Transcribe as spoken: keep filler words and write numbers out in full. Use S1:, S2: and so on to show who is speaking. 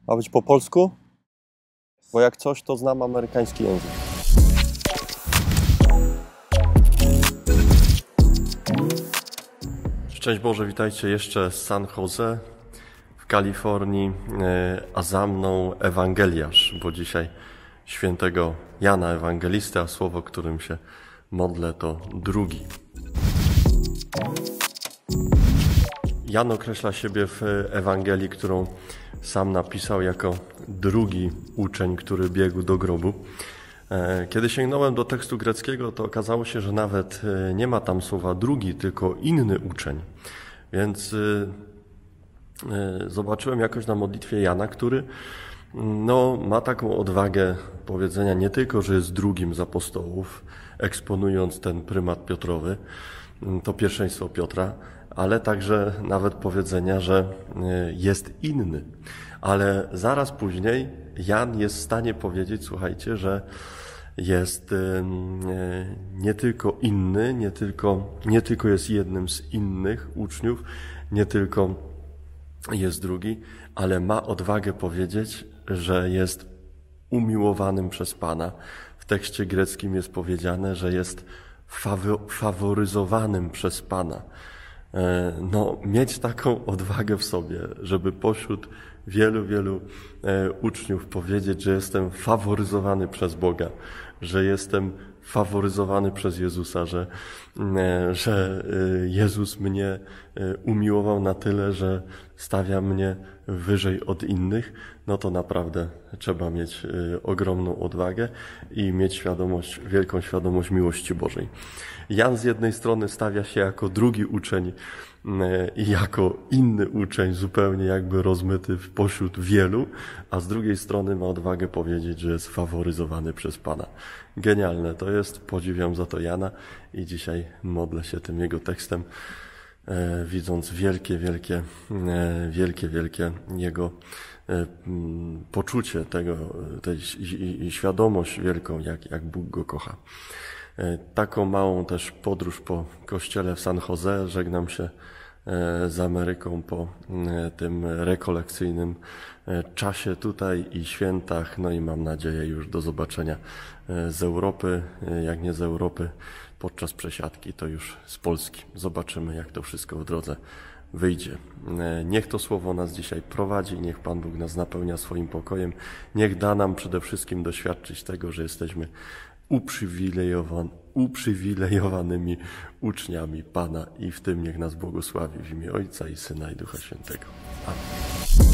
S1: Ma być po polsku? Bo jak coś, to znam amerykański język. Szczęść Boże, witajcie jeszcze z San Jose w Kalifornii, a za mną Ewangeliarz, bo dzisiaj świętego Jana Ewangelisty, a słowo, którym się modlę, to drugi. Jan określa siebie w Ewangelii, którą sam napisał, jako drugi uczeń, który biegł do grobu. Kiedy sięgnąłem do tekstu greckiego, to okazało się, że nawet nie ma tam słowa drugi, tylko inny uczeń. Więc zobaczyłem jakoś na modlitwie Jana, który no, ma taką odwagę powiedzenia nie tylko, że jest drugim z apostołów, eksponując ten prymat Piotrowy, to pierwszeństwo Piotra, ale także nawet powiedzenia, że jest inny. Ale zaraz później Jan jest w stanie powiedzieć, słuchajcie, że jest nie tylko inny, nie tylko, nie tylko jest jednym z innych uczniów, nie tylko jest drugi, ale ma odwagę powiedzieć, że jest umiłowanym przez Pana. W tekście greckim jest powiedziane, że jest faworyzowanym przez Pana. No, mieć taką odwagę w sobie, żeby pośród wielu, wielu uczniów powiedzieć, że jestem faworyzowany przez Boga, że jestem faworyzowany przez Jezusa, że, że Jezus mnie umiłował na tyle, że stawia mnie wyżej od innych, no to naprawdę trzeba mieć ogromną odwagę i mieć świadomość, wielką świadomość miłości Bożej. Jan z jednej strony stawia się jako drugi uczeń i jako inny uczeń, zupełnie jakby rozmyty pośród wielu, a z drugiej strony ma odwagę powiedzieć, że jest faworyzowany przez Pana. Genialne to jest, podziwiam za to Jana i dzisiaj modlę się tym jego tekstem, e, widząc wielkie, wielkie, e, wielkie, wielkie jego e, poczucie tego, tej i, i świadomość wielką, jak, jak Bóg go kocha. E, taką małą też podróż po kościele w San Jose. Żegnam się z Ameryką po tym rekolekcyjnym czasie tutaj i świętach, no i mam nadzieję już do zobaczenia z Europy, jak nie z Europy podczas przesiadki, to już z Polski. Zobaczymy, jak to wszystko w drodze wyjdzie. Niech to słowo nas dzisiaj prowadzi, niech Pan Bóg nas napełnia swoim pokojem, niech da nam przede wszystkim doświadczyć tego, że jesteśmy uprzywilejowani, uprzywilejowanymi uczniami Pana i w tym niech nas błogosławi w imię Ojca i Syna i Ducha Świętego. Amen.